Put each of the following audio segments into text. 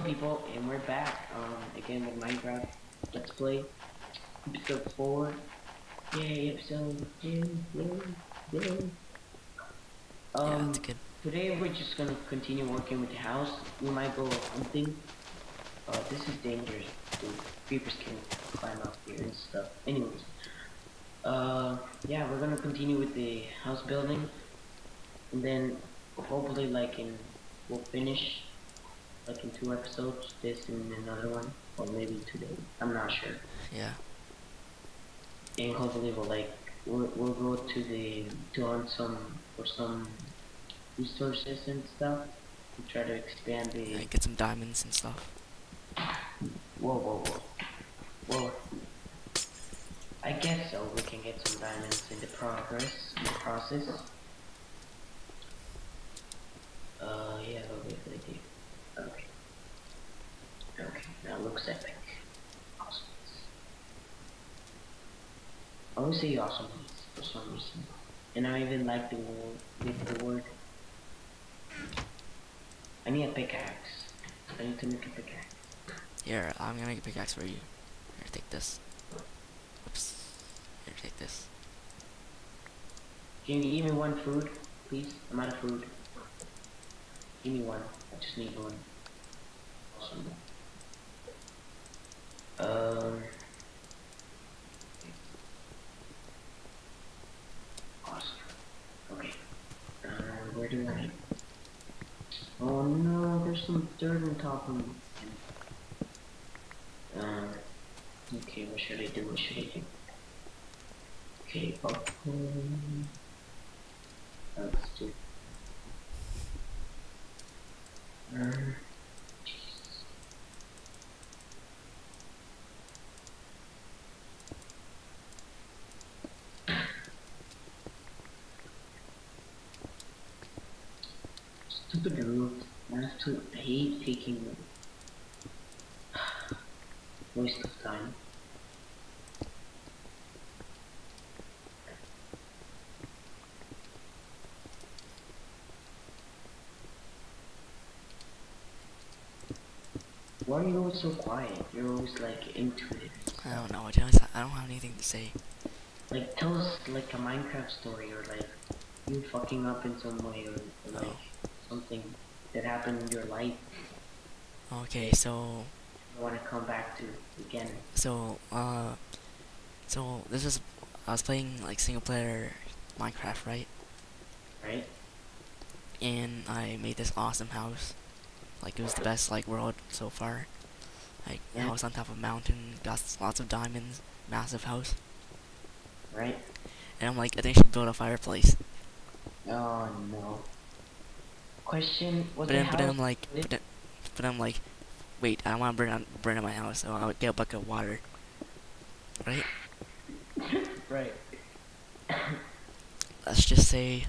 people, and we're back again with Minecraft. Let's play episode 4. Yay, episode 2. Yay. Yeah, it's good. Today we're just gonna continue working with the house. We might go hunting. This is dangerous. Dude. Creepers can climb up here and stuff. Anyways, yeah, we're gonna continue with the house building, and then hopefully, we'll finish like in 2 episodes, this and another one, or maybe today. I'm not sure. Yeah. And hopefully we'll go to hunt some resources and stuff and try to expand the. And get some diamonds and stuff. Whoa. I guess so. We can get some diamonds in the process. Yeah, obviously. Okay, that looks epic. Awesome. I always say awesome for some reason. And I even like the word. I need a pickaxe. I need to make a pickaxe. Here, I'm gonna make a pickaxe for you. Here, take this. Oops. Here, take this. Can you give me one food, please? I'm out of food. Give me one. I just need one. Awesome. Awesome. Okay. Where do I? Oh no, there's some dirt on top of me. Okay, what should I do? Okay, let's do. Jesus. Stupid route. I hate taking waste of time. Why are you always so quiet? You're always like into it. I don't know. I don't have anything to say. Like, tell us like a Minecraft story, or like you fucking up in some way, or like something that happened in your life. Okay, so I want to come back to again. so this is I was playing like single player Minecraft, right? Right? And I made this awesome house. Like it was the best like world so far. Like Yeah. house on top of a mountain, got lots of diamonds, massive house. Right? And I'm like, I think I should build a fireplace. Oh no. Question: was But the then, house? but I'm like, wait, I don't want to burn down my house, so I'll get a bucket of water. Right? Right. Let's just say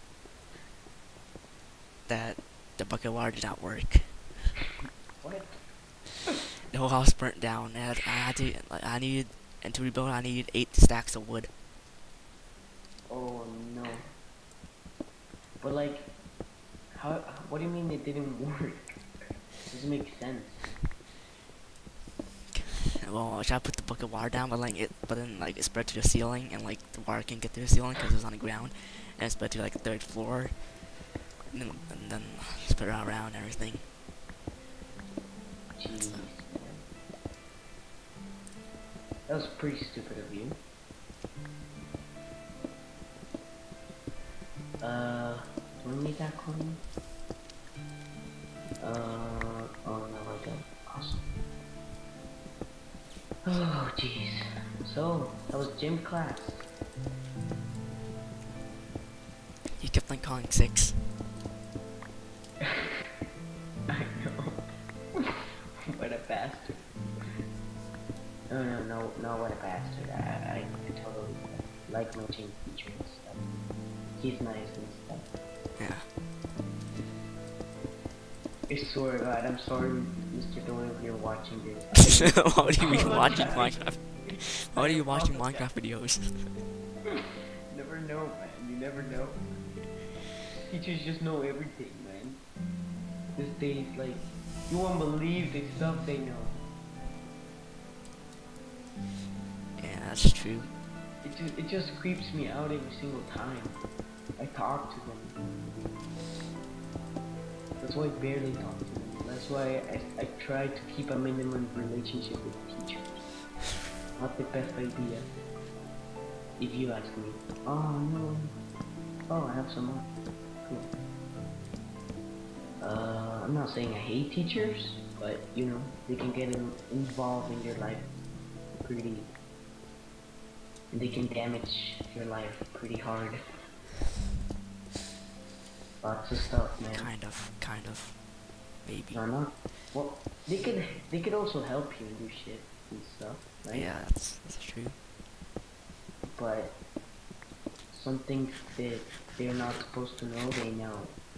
that the bucket of water did not work. What? The whole house burnt down. And to rebuild, I needed 8 stacks of wood. Oh no. But like, how? What do you mean it didn't work? Doesn't make sense. Well, I tried to put the bucket of water down, but then like it spread to the ceiling, and like the water can't get to the ceiling because it was on the ground, and it spread to like the 3rd floor, and then spread around and everything. Jeez. That was pretty stupid of you. Do we need that coin? Oh no, I don't. Awesome. Oh jeez. So, that was gym class. You kept on calling 6. I know. What a bastard. No, what a bastard. I totally like my gym teacher and stuff. He's nice and stuff. Yeah. I swear to God, I'm sorry, Mr. Doyle, if you're watching this. Why do you be watching Minecraft? Why are you watching Minecraft videos? Never know, man. You never know. Teachers just know everything, man. This day is like You won't believe the stuff they know. Yeah, that's true. It just creeps me out every single time I talk to them. That's why I barely talk to them. That's why I try to keep a minimum relationship with teachers. Not the best idea, if you ask me. Oh no. Oh, I have some more. Cool. I'm not saying I hate teachers, but you know, they can get involved in your life pretty, and they can damage your life pretty hard. Lots of stuff, man. Kind of, maybe. No, not. Well, they could also help you do shit and stuff, right? Yeah, that's true. But some things that they're not supposed to know, they know.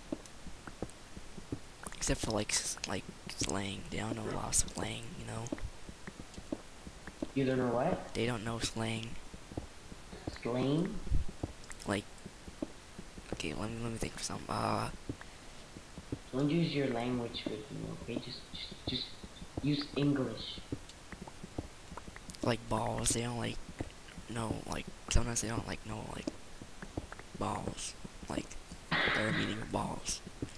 Except for like slang, they don't know a lot of slang, you know. You don't know what? They don't know slang. Slang? Like, okay, let me think for some. Don't use your language with me, okay? Just use English. Like balls, they don't like know, like sometimes they don't like know like balls, like their meaning of balls.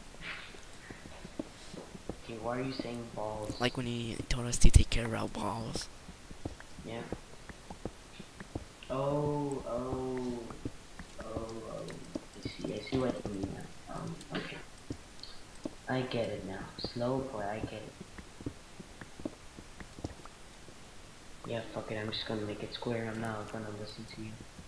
Okay, why are you saying balls? Like when he told us to take care of our balls. Yeah. Oh. I see what you mean now. Okay. I get it now. Slow boy, I get it. Yeah, fuck it, I'm just gonna make it square. I'm not gonna listen to you.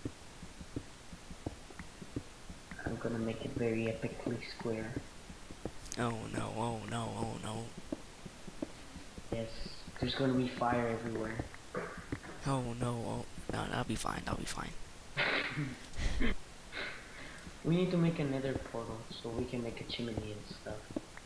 I'm gonna make it very epically square. Oh no, oh no, oh no. Yes, there's gonna be fire everywhere. Oh no, oh no, that'll be fine, that'll be fine. We need to make another portal so we can make a chimney and stuff.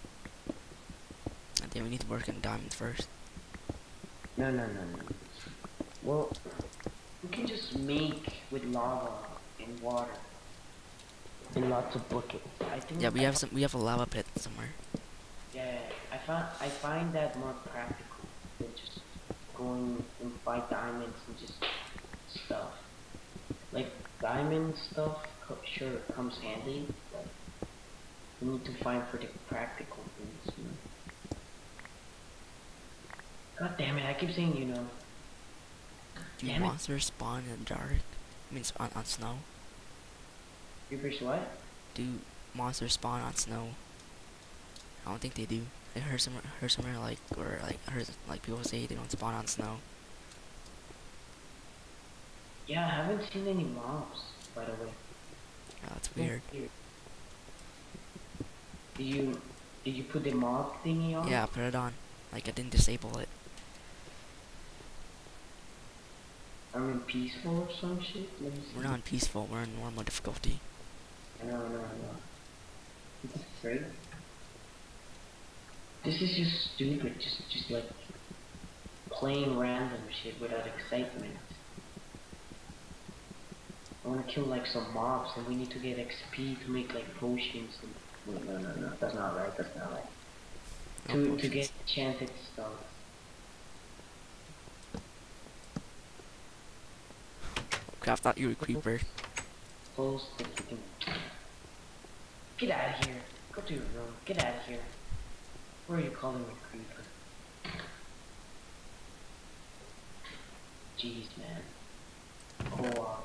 I think we need to work on diamond first. No. Well, we can just make with lava and water and lots of buckets. I think. Yeah, we have a lava pit somewhere. Yeah, I find that more practical than just going and find diamonds and just stuff. Like diamond stuff, sure comes handy, but we need to find for the practical things. You know? God damn it! I keep saying you know. Do Damn it. monsters spawn in the dark? I mean, on snow? Creepers what? Do monsters spawn on snow? I don't think they do. I heard somewhere like, or like, I heard like people say they don't spawn on snow. Yeah, I haven't seen any mobs, by the way. Yeah, that's weird. Did you put the mob thingy on? Yeah, put it on. Like, I didn't disable it. I'm in peaceful or some shit? Let me see. We're not in peaceful, we're in normal difficulty. I know. This is great. This is just stupid, just like playing random shit without excitement. I wanna kill like some mobs and we need to get XP to make like potions and wait, no, that's not right. No To get enchanted stuff. Okay, I thought you were a creeper. Close the freaking. Get out of here. Go to your room. Get out of here. Where are you calling me creeper? Jeez, man. Co-op.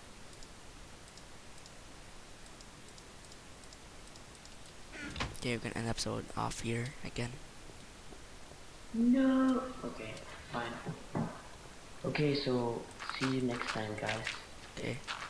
Okay, we're gonna end the episode off here again. No. Okay, fine. Okay, so see you next time, guys. Okay.